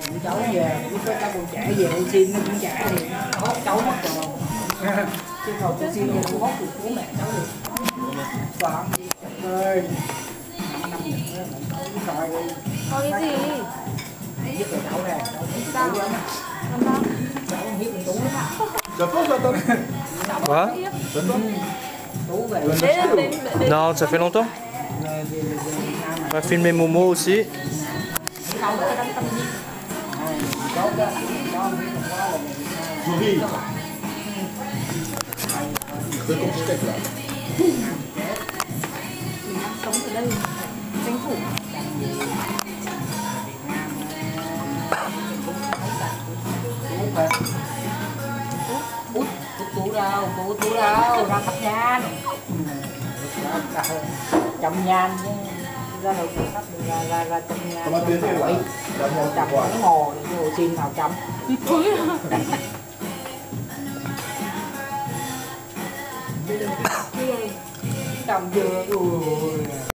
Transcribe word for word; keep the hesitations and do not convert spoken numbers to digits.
cháu về lúc đó cháu còn trẻ về con xin nó cũng trẻ thì hốt cháu mất rồi chứ không con xin thì không hốt được bố mẹ cháu được còn gì ơi năm năm nữa mình coi đi coi cái gì biết rồi cháu nè sao cháu cháu không biết mình tú lắm Ça fait longtemps. Quoi? tú về đến đến đến Non, ça fait longtemps. về về Việt Nam On va filmer Momo aussi. không có đăng tâm gì cháu đó cháu không biết là quá là Souris. C'est comme steak là. sống ở đây tranh thủ tú về út út tú đâu tú tú đâu ra thắp nhang chậm nhang chứ ra đầu tiên thắp ra ra ra chậm nhang Comment tu fais là? chậm cái mồ thì hồ xin nào chậm chậm chưa ui